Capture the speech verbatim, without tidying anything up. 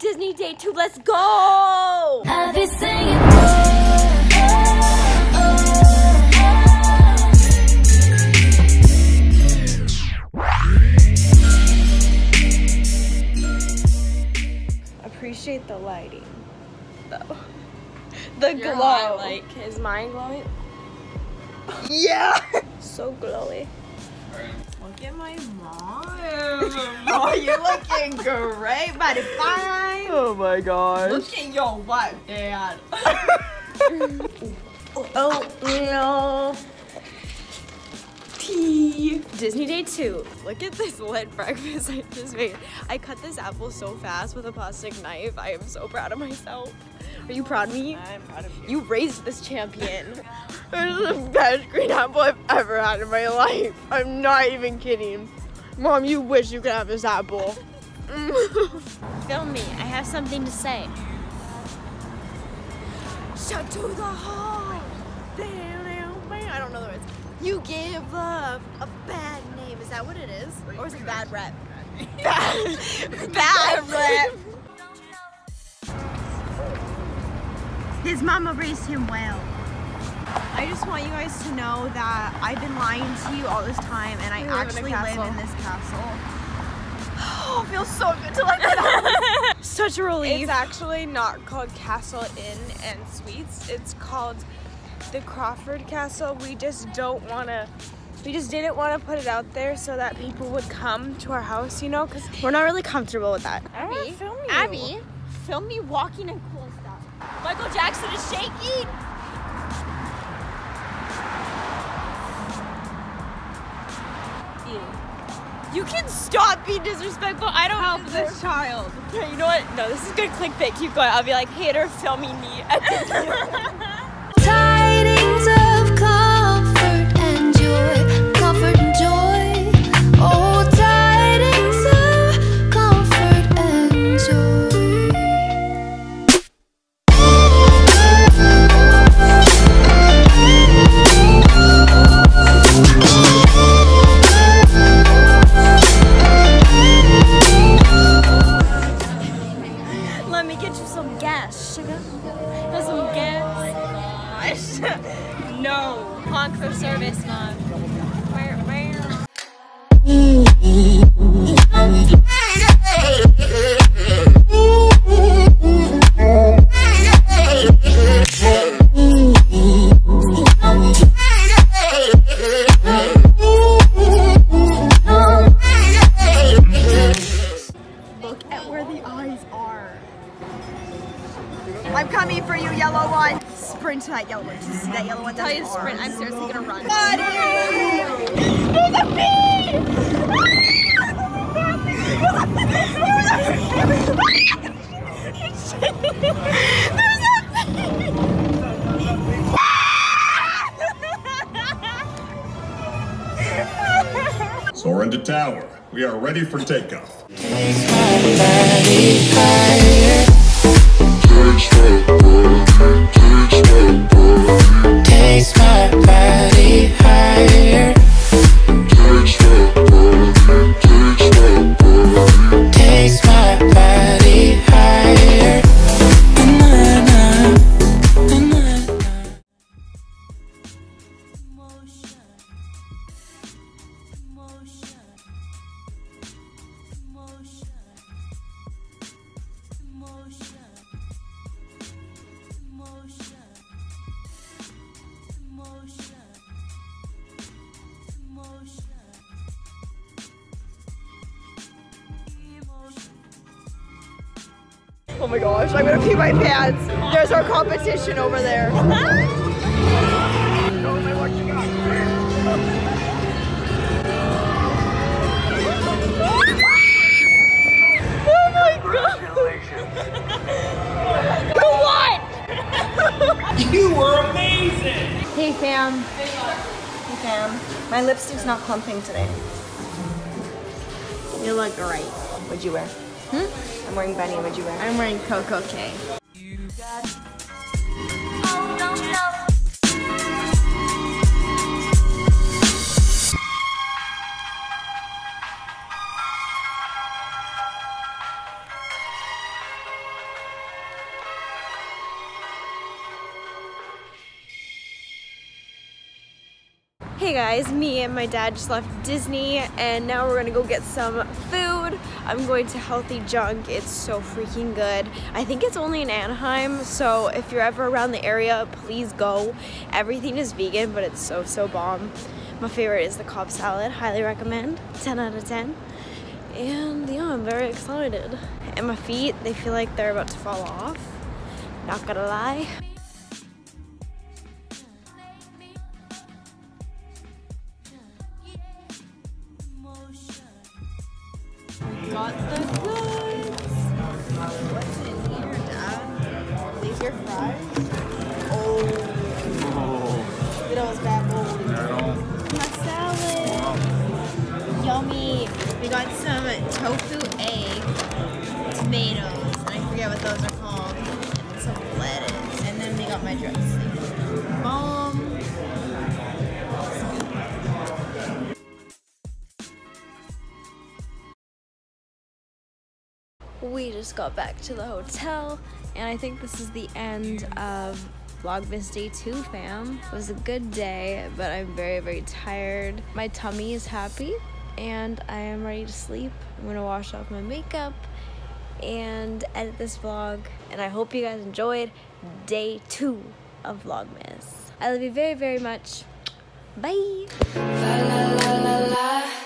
Disney Day two, let's go! I'll be singing. Appreciate the lighting, though. The Your glow. eye, like, is mine glowing? Yeah! So glowy. Look at my mom. Oh, you're looking great, mighty fine. Oh my gosh. Look at your wife, Dad. Oh, no. Tea. Disney Day two. Look at this lit breakfast I just made. I cut this apple so fast with a plastic knife. I am so proud of myself. Are you proud of me? I'm proud of you. You raised this champion. This is the best green apple I've ever had in my life. I'm not even kidding. Mom, you wish you could have this apple. Film me. I have something to say. Shut to the heart. I don't know the words. You give love a bad name. Is that what it is? Or is it bad rep? Bad, bad rep. His mama raised him well. I just want you guys to know that I've been lying to you all this time, and I We live in a actually live castle. in this castle. Oh, it feels so good to let that out. Such a relief. It's actually not called Castle Inn and Suites. It's called the Crawford Castle. We just don't want to, we just didn't want to put it out there so that people would come to our house, you know, because we're not really comfortable with that. Abby, film you. Abby, film me walking and cool stuff. Michael Jackson is shaking. You can stop being disrespectful. I don't help this child. Okay, you know what? No, this is good clickbait. Keep going. I'll be like, hater filming me at the Tidings of comfort and joy, comfort and joy. Oh, tidings of comfort and joy. Let me get you some gas, sugar. Have some gas. No. Honk for service, mom. Look at where the eyes are. I'm coming for you, yellow one. Sprint to that yellow one. Do you see that yellow one? Tell you to sprint. I'm seriously gonna run. There's a bee! Soaring to tower. We are ready for takeoff. Takes my body higher. Takes my body higher. Oh my gosh, I'm gonna pee my pants. There's our competition over there. Oh my god! What? You were amazing! Hey fam. Hey fam. My lipstick's not clumping today. You look great. What'd you wear? Hmm? I'm wearing Bunny. What'd you wear? I'm wearing Coco K. Hey guys, me and my dad just left Disney and now we're gonna go get some food. I'm going to Healthy Junk. It's so freaking good. I think it's only in Anaheim, so if you're ever around the area, please go. Everything is vegan, but it's so, so bomb. My favorite is the Cobb salad. Highly recommend. ten out of ten. And yeah, I'm very excited. And my feet, they feel like they're about to fall off. Not gonna lie. Got the goods. What's in here, Dad? These are fries. Oh. Look at those bad boys. My salad. Yummy. We got some tofu egg, tomatoes, and I forget what those are called, and some lettuce. And then we got my dressing. Bomb. We just got back to the hotel, and I think this is the end of Vlogmas Day two, fam. It was a good day, but I'm very, very tired. My tummy is happy, and I am ready to sleep. I'm gonna wash off my makeup and edit this vlog, and I hope you guys enjoyed day two of Vlogmas. I love you very, very much. Bye! La la la la la.